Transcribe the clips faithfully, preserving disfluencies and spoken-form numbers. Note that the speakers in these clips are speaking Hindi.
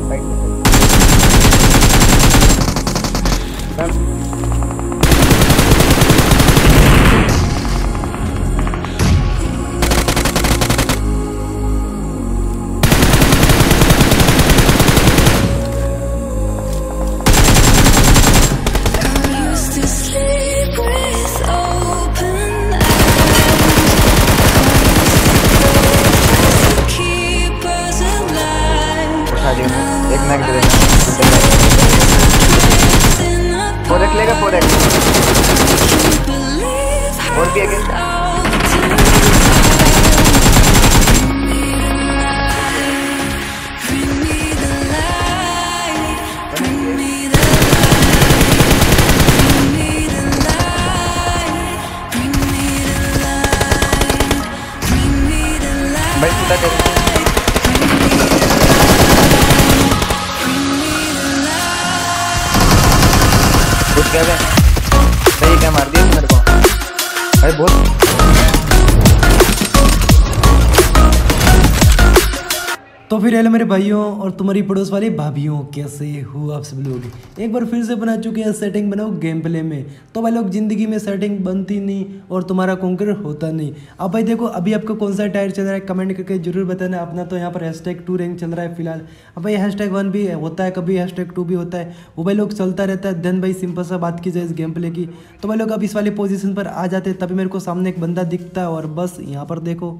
राइट में एक मैग दे देना। फोर एक्स लेगा, फोर एक्स और भी आगे भाई सीधा कर क्या है भाई, क्या मार दिया मेरे को भाई बहुत। तो फिर हेलो मेरे भाइयों और तुम्हारी पड़ोस वाली भाभियों, कैसे हो आप सब लोग। एक बार फिर से बना चुके हैं सेटिंग बनाओ गेम प्ले में। तो भाई लोग ज़िंदगी में सेटिंग बनती नहीं और तुम्हारा कॉन्कर होता नहीं। अब भाई देखो अभी आपको कौन सा टायर चल रहा है कमेंट करके जरूर बताना। अपना तो यहाँ पर हैशटैग टू रैंक चल रहा है फिलहाल। अब भाई हैशटैग वन भी होता है, कभी हैशटैग टू भी होता है, वो भाई लोग चलता रहता है। देन भाई सिंपल सा बात की जाए इस गेम प्ले की, तो भाई लोग अब इस वाली पोजीशन पर आ जाते तभी मेरे को सामने एक बंदा दिखता है और बस यहाँ पर देखो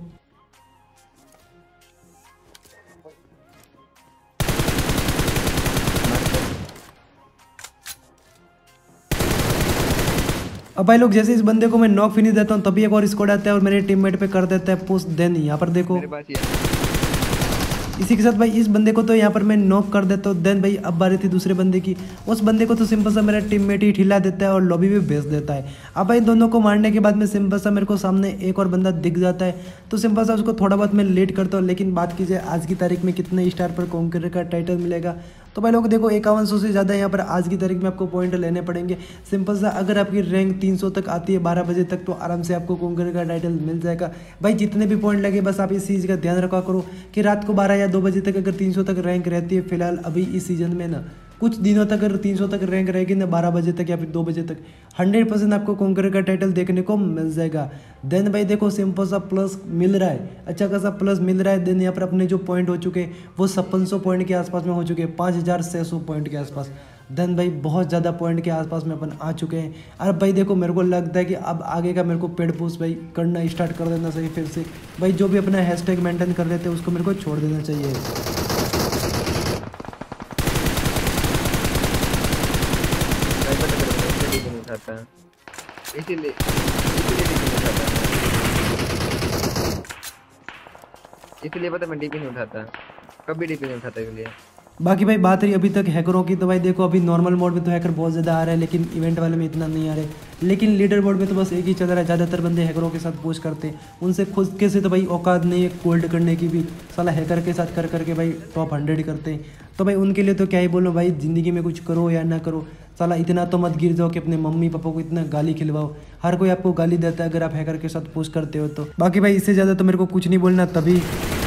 अब भाई लोग जैसे इस बंदे को मैं नॉक फिनिश देता हूँ तभी एक और स्क्वाड आता है और मेरे टीममेट पे कर देता है पुश। देन यहाँ पर देखो इसी के साथ भाई इस बंदे को तो यहाँ पर मैं नॉक कर देता हूँ। देन भाई अब बारी थी दूसरे बंदे की, उस बंदे को तो सिंपल सा मेरा टीममेट ही ठिला देता है और लॉबी भी भेज देता है। अब भाई दोनों को मारने के बाद में सिंपल सा मेरे को सामने एक और बंदा दिख जाता है, तो सिंपल सा उसको थोड़ा बहुत मैं लेट करता हूँ। लेकिन बात की जाए आज की तारीख में कितने स्टार पर कॉन्करर का टाइटल मिलेगा, तो भाई लोग देखो इक्यावन सौ से ज़्यादा यहाँ पर आज की तारीख में आपको पॉइंट लेने पड़ेंगे। सिंपल सा अगर आपकी रैंक तीन सौ तक आती है बारह बजे तक, तो आराम से आपको कॉन्करर का टाइटल मिल जाएगा। भाई जितने भी पॉइंट लगे बस आप इस चीज़ का ध्यान रखा करो कि रात को बारह या दो बजे तक अगर तीन सौ तक रैंक रहती है फिलहाल अभी इस सीजन में ना, कुछ दिनों तक अगर तीन सौ तक रैंक रहेगी ना बारह बजे तक या फिर दो बजे तक, हंड्रेड परसेंट आपको कॉन्करर का टाइटल देखने को मिल जाएगा। देन भाई देखो सिंपल सा प्लस मिल रहा है, अच्छा खासा प्लस मिल रहा है। देन यहाँ पर अपने जो पॉइंट हो चुके हैं वो छप्पन सौ पॉइंट के आसपास में हो चुके हैं, पाँच हज़ार छः सौ पॉइंट के आसपास। देन भाई बहुत ज़्यादा पॉइंट के आसपास में अपन आ चुके हैं। अब भाई देखो मेरे को लगता है कि अब आगे का मेरे को पेड पुश भाई करना स्टार्ट कर देना चाहिए फिर से। भाई जो भी अपना हैशटैग मेंटेन कर रहे थे उसको मेरे को छोड़ देना चाहिए। इसीलिए इसीलिए पता मैं डीपी नहीं उठाता, कभी डीपी नहीं उठाता इसलिए। बाकी भाई बात रही अभी तक हैकरों की, तो भाई देखो अभी नॉर्मल मोड में तो हैकर बहुत ज़्यादा आ रहा है लेकिन इवेंट वाले में इतना नहीं आ रहे। लेकिन लीडर बोर्ड में तो बस एक ही चल रहा है, ज़्यादातर बंदे हैकरों के साथ पोस्ट करते हैं। उनसे खुद के से तो भाई औकात नहीं है कोल्ड करने की भी, साला हैकर के साथ कर करके भाई टॉप हंड्रेड करते हैं। तो भाई उनके लिए तो क्या ही बोलो भाई, ज़िंदगी में कुछ करो या ना करो, साला इतना तो मत गिर जाओ कि अपने मम्मी पापा को इतना गाली खिलवाओ। हर कोई आपको गाली देता है अगर आप हैकर के साथ पोस्ट करते हो तो। बाकी भाई इससे ज़्यादा तो मेरे को कुछ नहीं बोलना। तभी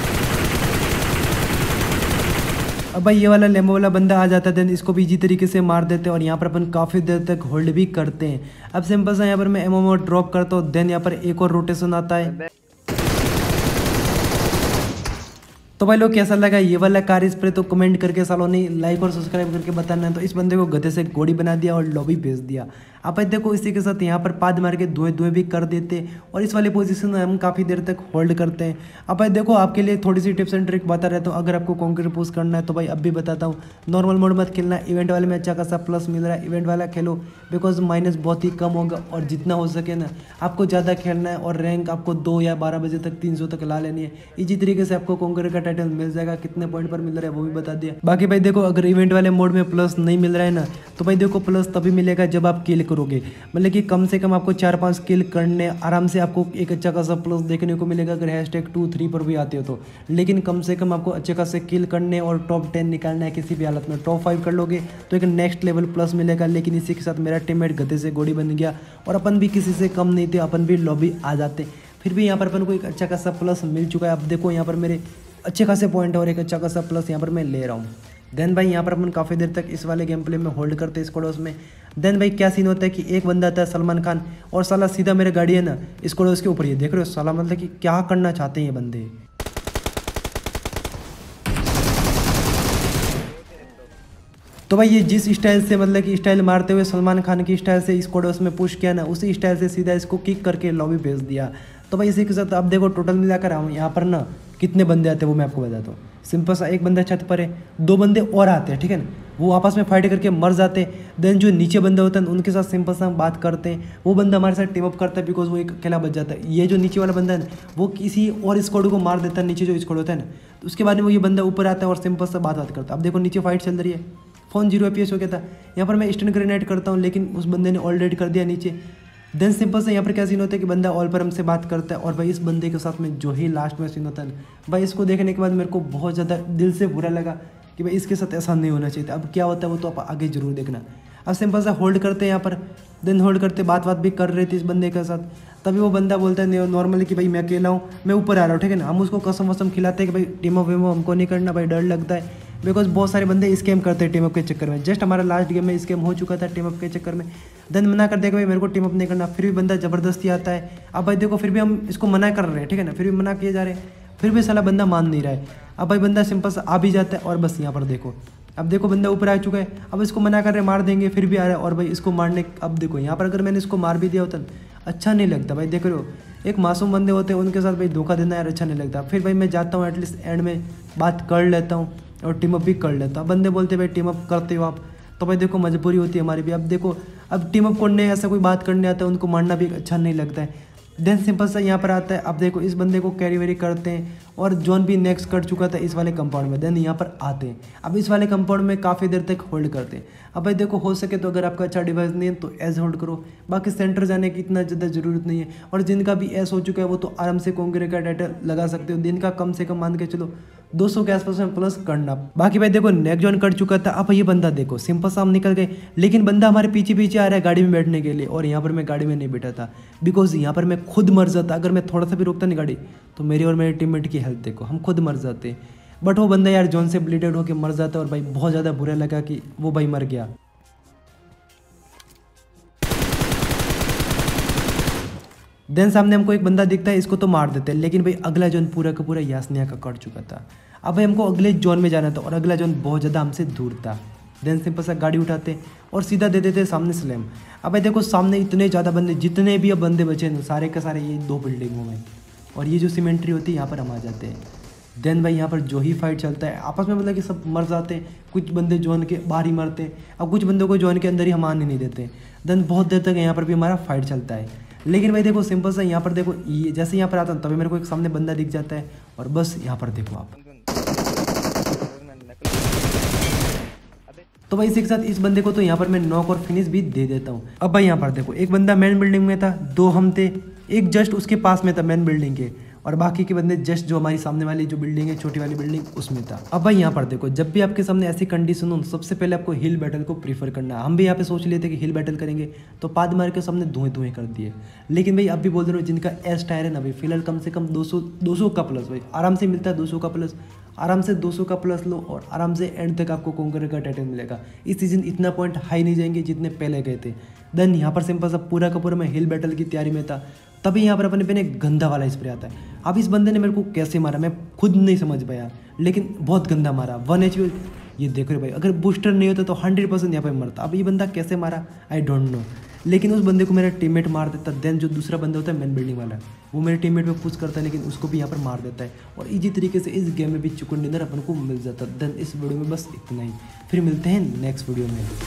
अब भाई ये वाला लेम्बो वाला बंदा आ जाता है, देन इसको भी इजी तरीके से मार देते हैं और यहाँ पर अपन काफ़ी देर तक होल्ड भी करते हैं। अब सिंपल सा यहाँ पर मैं एमओ ड्रॉप करता हूँ, देन यहाँ पर एक और रोटेशन आता है। तो भाई लोग कैसा लगा ये वाला कार स्प्रे, तो कमेंट करके सालों ने लाइक और सब्सक्राइब करके बताना है। तो इस बंदे को गधे से गोली बना दिया और लॉबी भेज दिया। आप भाई देखो इसी के साथ यहाँ पर पाद मार के धुएं धुएं भी कर देते और इस वाली पोजीशन में हम काफ़ी देर तक होल्ड करते हैं। अब भाई देखो आपके लिए थोड़ी सी टिप्स एंड ट्रिक बता रहता हूँ, अगर आपको कॉन्कर पुश करना है तो भाई अब भी बताता हूँ। नॉर्मल मोड मत खेलना, इवेंट वाले में अच्छा खासा प्लस मिल रहा है, इवेंट वाला खेलो बिकॉज माइनस बहुत ही कम होगा और जितना हो सके ना आपको ज़्यादा खेलना है और रैंक आपको दो या बारह बजे तक तीन सौ तक ला लेनी है। इसी तरीके से आपको कॉन्कर का टाइटल मिल जाएगा। कितने पॉइंट पर मिल रहा है वो भी बता दिया। बाकी भाई देखो अगर इवेंट वाले मोड में प्लस नहीं मिल रहा है ना, तो भाई देखो प्लस तभी मिलेगा जब आप किल करोगे, मतलब कि कम से कम आपको चार पांच किल करने आराम से आपको एक अच्छा खासा प्लस देखने को मिलेगा अगर हैशटैग टू थ्री पर भी आते हो तो। लेकिन कम से कम आपको अच्छे खासे किल करने और टॉप टेन निकालना है किसी भी हालत में। टॉप फाइव कर लोगे तो एक नेक्स्ट लेवल प्लस मिलेगा। लेकिन इसी के साथ मेरा टीममेट गधे से गोली बन गया और अपन भी किसी से कम नहीं थे, अपन भी लॉबी आ जाते। फिर भी यहाँ पर अपन को एक अच्छा खासा प्लस मिल चुका है। अब देखो यहाँ पर मेरे अच्छे खासे पॉइंट और एक अच्छा खासा प्लस यहाँ पर मैं ले रहा हूँ। देन भाई यहाँ पर अपन काफ़ी देर तक इस वाले गेम प्ले में होल्ड करते हैं स्क्वाडोस में। देन भाई क्या सीन होता है कि एक बंदा आता है सलमान खान, और साला सीधा मेरे गाड़ी है ना स्क्वाडोस के ऊपर, ये देख रहे हो साला, मतलब कि क्या करना चाहते हैं ये बंदे। तो भाई ये जिस स्टाइल से मतलब कि स्टाइल मारते हुए सलमान खान की स्टाइल से स्क्वाडोस में पुश किया ना, उसी स्टाइल से सीधा इसको किक करके लॉबी भेज दिया। तो भाई इसी के साथ अब देखो टोटल मिलाकर हम यहाँ पर ना कितने बंदे आते हैं वो मैं आपको बताता हूँ। सिंपल सा एक बंदा छत पर है, दो बंदे और आते हैं, ठीक है ना, वो आपस में फाइट करके मर जाते हैं। देन जो नीचे बंदे होते हैं उनके साथ सिंपल सा बात करते हैं, वो बंदा हमारे साथ टीम अप करता है बिकॉज वो एक अकेला बच जाता है। ये जो नीचे वाला बंदा है ना वो किसी और स्क्वाड को मार देता है, नीचे जो स्क्वाड होता है ना, तो उसके बाद में वो ये बंदा ऊपर आता है और सिंपल सा बात बात करता है। अब देखो नीचे फाइट चल रही है, फोन जीरो एपीएस हो गया था, यहाँ पर मैं स्टन ग्रेनेड करता हूँ लेकिन उस बंदे ने ऑलरेडी कर दिया नीचे। देन सिंपल से यहाँ पर क्या सीन होता है कि बंदा ऑल पर हमसे बात करता है, और भाई इस बंदे के साथ में जो ही लास्ट में सीन होता है भाई, इसको देखने के बाद मेरे को बहुत ज़्यादा दिल से बुरा लगा कि भाई इसके साथ ऐसा नहीं होना चाहिए था। अब क्या होता है वो तो आप आगे जरूर देखना। अब सिंपल सा होल्ड करते हैं यहाँ पर, देन होल्ड करते बात बात भी कर रहे थे इस बंदे के साथ। तभी वो बंदा बोलता है नॉर्मली कि भाई मैं अकेला हूँ, मैं ऊपर आ रहा हूँ, ठीक है ना। हम उसको कसम वसम खिलाते हैं कि भाई टीम अप वीम हमको नहीं करना, भाई डर लगता है बिकॉज बहुत सारे बंदे स्कैम करते हैं टीम अप के चक्कर में। जस्ट हमारा लास्ट गेम में स्कैम हो चुका था टीम अप के चक्कर में। देन मना कर देगा भाई मेरे को टीम अप नहीं करना, फिर भी बंदा ज़बरदस्ती आता है। अब भाई देखो फिर भी हम इसको मना कर रहे हैं, ठीक है ना, फिर भी मना किए जा रहे हैं, फिर भी साला बंदा मान नहीं रहा है। अब भाई बंदा सिंपल से आ भी जाता है और बस यहाँ पर देखो, अब देखो बंदा ऊपर आ चुका है। अब इसको मना कर रहे मार देंगे, फिर भी आ रहा है, और भाई इसको मारने, अब देखो यहाँ पर अगर मैंने इसको मार भी दिया होता अच्छा नहीं लगता भाई। देख रहे हो एक मासूम बंदे होते हैं उनके साथ भाई धोखा देना यार अच्छा नहीं लगता। फिर भाई मैं जाता हूँ एटलीस्ट एंड में बात कर लेता हूँ और टीम अप भी कर लेता हूँ। बंदे बोलते भाई टीम अप करते हो आप, तो भाई देखो मजबूरी होती है हमारी भी। अब देखो अब टीम अप करने ऐसा कोई बात करने आता है, उनको मारना भी अच्छा नहीं लगता है। देन सिंपल सा यहाँ पर आता है, अब देखो इस बंदे को कैरी वेरी करते हैं, और जॉन भी नेक्स्ट कर चुका था इस वाले कंपाउंड में। देन यहाँ पर आते हैं, अब इस वाले कंपाउंड में काफ़ी देर तक होल्ड करते हैं। अब भाई देखो हो सके तो अगर आपका अच्छा डिवाइस नहीं है तो एज होल्ड करो, बाकी सेंटर जाने की इतना ज़्यादा ज़रूरत नहीं है। और जिनका भी एस हो चुका है वो तो आराम से कोंगरे का टाइटल लगा सकते हो, दिन का कम से कम मान के चलो दो सौ के आसपास में प्लस करना। बाकी भाई देखो नेक्स्ट जॉन कर चुका था। अब ये बंदा देखो सिंपल सा हम निकल गए, लेकिन बंदा हमारे पीछे पीछे आ रहा है गाड़ी में बैठने के लिए, और यहाँ पर मैं गाड़ी में नहीं बैठा था बिकॉज यहाँ पर मैं खुद मर जाता। अगर मैं थोड़ा सा भी रोकता नहीं गाड़ी तो मेरी और मेरे टीममेट की हेल्थ देखो, हम खुद मर जाते। बट वो बंदा यार जॉन से ब्लीडेड होकर मर जाता, और भाई बहुत ज़्यादा बुरा लगा कि वो भाई मर गया। देन सामने हमको एक बंदा दिखता है, इसको तो मार देते हैं, लेकिन भाई अगला जोन पूरा का पूरा यासनिया का कट चुका था। अब भाई हमको अगले जोन में जाना था, और अगला जोन बहुत ज़्यादा हमसे दूर था। देन सिंपल सा गाड़ी उठाते और सीधा दे देते सामने स्लैम। अब भाई देखो सामने इतने ज़्यादा बंदे, जितने भी अब बंदे बचे हैं सारे के सारे ये दो बिल्डिंगों में, और ये जो सीमेंट्री होती है यहाँ पर हम आ जाते हैं। देन भाई यहाँ पर जो ही फाइट चलता है आपस में, मतलब कि सब मर जाते हैं। कुछ बंदे जोन के बाहर ही मरते हैं, अब कुछ बंदों को जोन के अंदर ही हम आने नहीं देते। देन बहुत देर तक यहाँ पर भी हमारा फाइट चलता है। लेकिन भाई देखो सिंपल सा यहाँ पर देखो, ये जैसे यहाँ पर आता हूँ तभी मेरे को एक सामने बंदा दिख जाता है, और बस यहाँ पर देखो आप। तो भाई इसी के साथ इस बंदे को तो यहाँ पर मैं नॉक और फिनिश भी दे देता हूँ। अब भाई यहाँ पर देखो एक बंदा मेन बिल्डिंग में था, दो हम थे, एक जस्ट उसके पास में था मेन बिल्डिंग के, और बाकी के बंदे जस्ट जो हमारी सामने वाली जो बिल्डिंग है छोटी वाली बिल्डिंग उसमें था। अब भाई यहाँ पर देखो जब भी आपके सामने ऐसी कंडीशन हो सबसे पहले आपको हिल बैटल को प्रीफर करना है। हम भी यहाँ पे सोच लेते कि हिल बैटल करेंगे तो पाद मार के सामने धुएं धुएं कर दिए, लेकिन भाई अब भी बोल रहे हो जिनका एस टायर है ना भाई फिलहाल कम से कम दो सौ दो सौ का प्लस, भाई आराम से मिलता है दो सौ का प्लस, आराम से दो सौ का प्लस लो और आराम से एंड तक आपको कोंकर का टाइटल मिलेगा। इस सीजन इतना पॉइंट हाई नहीं जाएंगे जितने पहले गए थे। देन यहाँ पर सिंपल सा पूरा का पूरा मैं हिल बैटल की तैयारी में था, तभी यहाँ पर अपने पे एक गंदा वाला स्प्रे आता है। अब इस बंदे ने मेरे को कैसे मारा मैं खुद नहीं समझ पाया, लेकिन बहुत गंदा मारा। वन एच ये देख रहे भाई, अगर बूस्टर नहीं होता तो हंड्रेड परसेंट यहाँ पर मरता। अब ये बंदा कैसे मारा आई डोंट नो, लेकिन उस बंदे को मेरा टीममेट मार देता। देन जो दूसरा बंदा होता है मेन बिल्डिंग वाला, वो मेरे टीममेट पे पुश करता है, लेकिन उसको भी यहाँ पर मार देता है, और इजी तरीके से इस गेम में भी चिकन डिनर अपन को मिल जाता। देन इस वीडियो में बस इतना ही, फिर मिलते हैं नेक्स्ट वीडियो में।